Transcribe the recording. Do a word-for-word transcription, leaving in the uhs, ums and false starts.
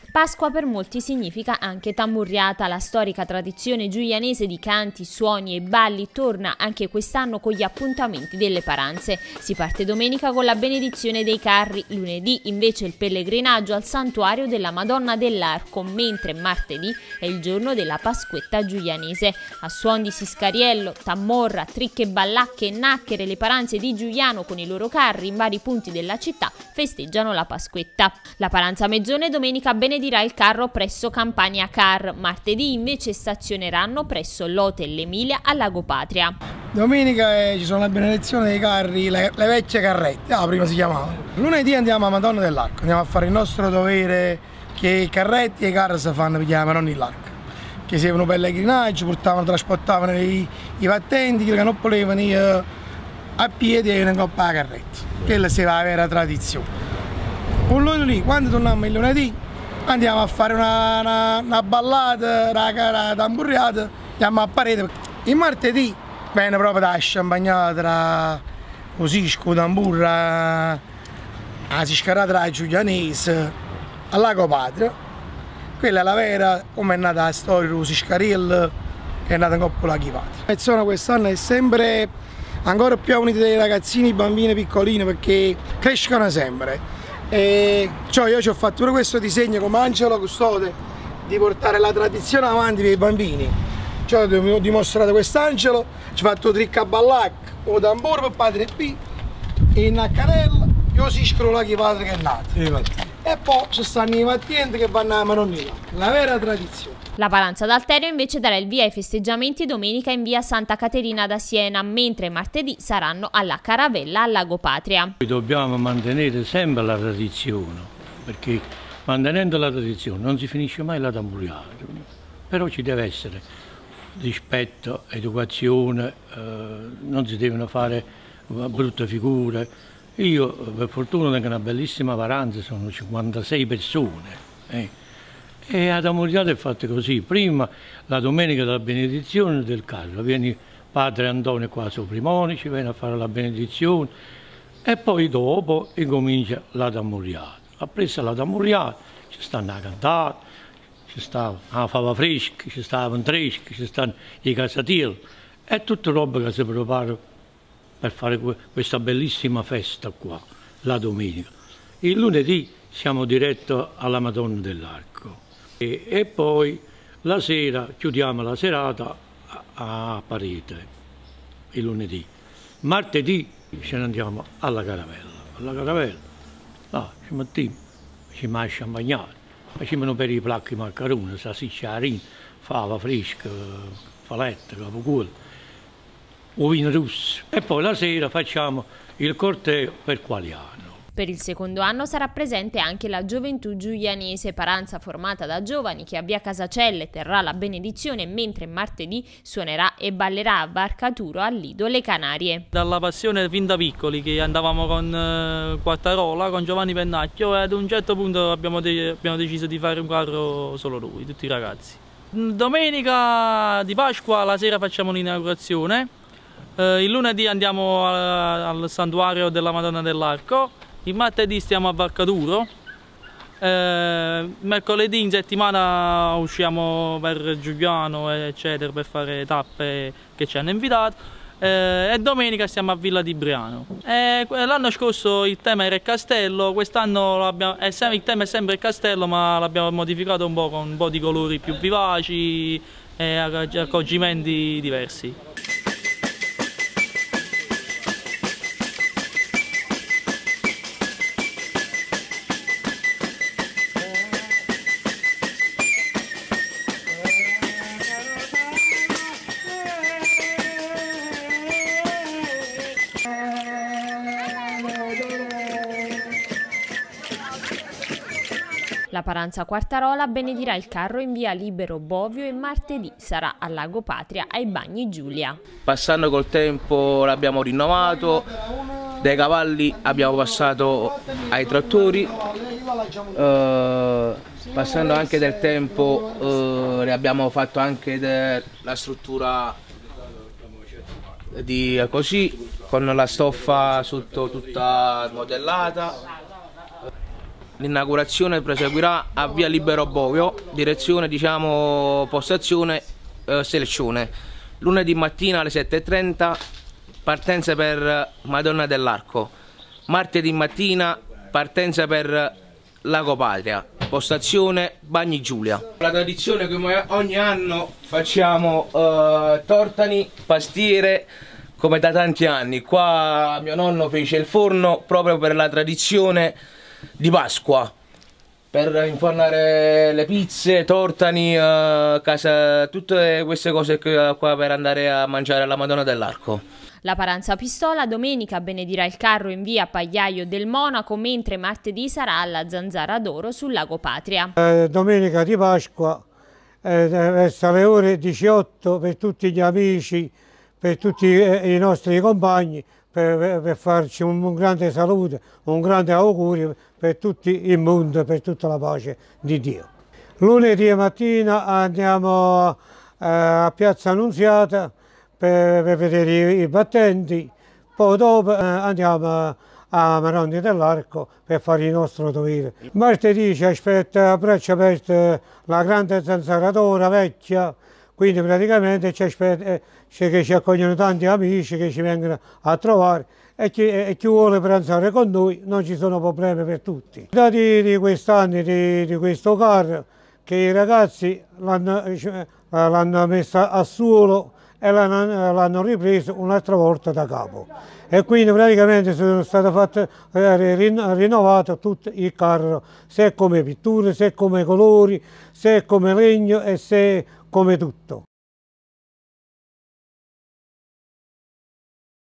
Pasqua per molti significa anche tamburriata, la storica tradizione giulianese di canti, suoni e balli torna anche quest'anno con gli appuntamenti delle paranze. Si parte domenica con la benedizione dei carri, lunedì invece il pellegrinaggio al santuario della Madonna dell'Arco, mentre martedì è il giorno della Pasquetta giulianese. A suon di siscariello, tammorra, tricche, ballacche e nacchere le paranze di Giuliano con i loro carri in vari punti della città festeggiano la Pasquetta. La paranza Mezzone domenica benedirà il carro presso Campania Car, martedì invece stazioneranno presso l'Hotel Emilia a Lago Patria. Domenica eh, ci sono la benedizione dei carri, le, le vecchie carrette, ah, prima si chiamavano. Lunedì andiamo a Madonna dell'Arco, andiamo a fare il nostro dovere che i carretti e i carri si fanno per la Madonna dell'Arco. Che servono pellegrinaggio, portavano, trasportavano i, i battenti che non volevano eh, a piedi e in coppa a carretta. Quella sia la vera tradizione. Un lunedì, quando torniamo il lunedì, andiamo a fare una, una, una ballata, una, una tamburriata, andiamo a parete. Il martedì viene proprio da champagnata, la cosisco, tamburra, la siscarata la giulianese, a Lago Patria. Quella è la vera, come è nata la storia del Siscariello, che è nata in coppola chi Patria. Mezzona quest'anno è sempre ancora più unita dei ragazzini, i bambini piccolini, perché crescono sempre. E cioè io ci ho fatto pure questo disegno come Angelo Custode di portare la tradizione avanti per i bambini. Cioè ho dimostrato quest'angelo, ci ho fatto tricca a ballac, o tamburo per padre B, in Accanella, io si iscrivo la chi padre che è nato. E poi ci stanno i mattienti che vanno a Manonnina, la vera tradizione. La paranza d'Alterio invece darà il via ai festeggiamenti domenica in via Santa Caterina da Siena, mentre martedì saranno alla Caravella a Lago Patria. Dobbiamo mantenere sempre la tradizione, perché mantenendo la tradizione non si finisce mai la tamburiata, però ci deve essere rispetto, educazione, eh, non si devono fare brutte figure. Io per fortuna tengo una bellissima paranza, sono cinquantasei persone. Eh. E la tamburiata è fatta così: prima la domenica della benedizione del carro, viene padre Antonio qua sopra i monaci, viene a fare la benedizione e poi dopo incomincia la tamburiata. Appresso la tamburiata ci stanno a cantare, ci sta la fava fresca, ci sta la ventresca, ci stanno i casatieri, è tutta roba che si prepara per fare questa bellissima festa qua, la domenica. Il lunedì siamo diretti alla Madonna dell'Arco. E, e poi la sera chiudiamo la serata a, a Parete, il lunedì. Martedì ce ne andiamo alla Caravella. Alla Caravella, là, ci mettiamo, ci mangiamo champagnate, facciamo per i placchi maccheroni, salsiccia, harina, fava fresca, faletta, capoculo, uova rosse. E poi la sera facciamo il corteo per Qualiano. Per il secondo anno sarà presente anche la Gioventù Giulianese, paranza formata da giovani che a via Casacelle terrà la benedizione, mentre martedì suonerà e ballerà a Varcaturo al Lido Le Canarie. Dalla passione fin da piccoli che andavamo con eh, Quartarola, con Giovanni Pennacchio, e ad un certo punto abbiamo, de abbiamo deciso di fare un carro solo noi, tutti i ragazzi. Domenica di Pasqua la sera facciamo l'inaugurazione, eh, il lunedì andiamo a, al santuario della Madonna dell'Arco. Il martedì stiamo a Varcaturo, eh, mercoledì in settimana usciamo per Giuliano eccetera per fare tappe che ci hanno invitato, eh, e domenica stiamo a Villa di Briano. L'anno scorso il tema era il castello, quest'anno il tema è sempre il castello, ma l'abbiamo modificato un po' con un po' di colori più vivaci e accorgimenti diversi. La paranza Quartarola benedirà il carro in via Libero Bovio e martedì sarà a Lago Patria ai Bagni Giulia. Passando col tempo l'abbiamo rinnovato, dai cavalli abbiamo passato ai trattori, eh, passando anche del tempo eh, ne abbiamo fatto anche la struttura di così, con la stoffa sotto tutta modellata. l'inaugurazione proseguirà a via Libero Bovio, direzione diciamo postazione eh, Selcione. Lunedì mattina alle sette e trenta partenza per Madonna dell'Arco. Martedì mattina partenza per Lago Patria, postazione Bagni Giulia. La tradizione come ogni anno facciamo eh, tortani, pastiere come da tanti anni. Qua mio nonno fece il forno proprio per la tradizione di Pasqua, per infornare le pizze, tortani, eh, casa, tutte queste cose qua per andare a mangiare alla Madonna dell'Arco. La Paranza Pistola domenica benedirà il carro in via Pagliaio del Monaco, mentre martedì sarà alla Zanzara d'Oro sul Lago Patria. Eh, domenica di Pasqua, eh, verso alle ore diciotto, per tutti gli amici, per tutti eh, i nostri compagni, per, per farci un, un grande saluto, un grande augurio per tutti il mondo, per tutta la pace di Dio. Lunedì mattina andiamo eh, a Piazza Annunziata per, per vedere i, i battenti, poi dopo eh, andiamo a Madonna dell'Arco per fare il nostro dovere. Martedì ci aspetta a braccia aperte la grande Zanzara d'Oro vecchia, quindi praticamente ci, aspetta, eh, che ci accogliono tanti amici che ci vengono a trovare e chi, e chi vuole pranzare con noi, non ci sono problemi per tutti. Da di, di quest'anno, di, di questo carro, che i ragazzi l'hanno messa a suolo e l'hanno ripreso un'altra volta da capo. E quindi praticamente sono state fatte eh, rinnovato tutto il carro, sia come pitture, sia come colori, sia come legno e sia come tutto.